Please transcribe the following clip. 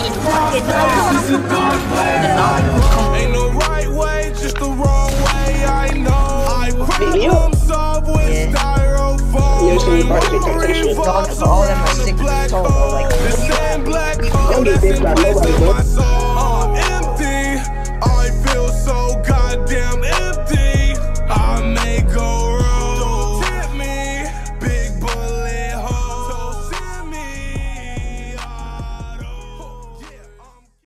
Ain't no right way, just the wrong way. I know. I problem solve with styrofoam. All of them are 6 years old, though, like, The same black hole that's invested in my soul. Empty. I feel so goddamn empty.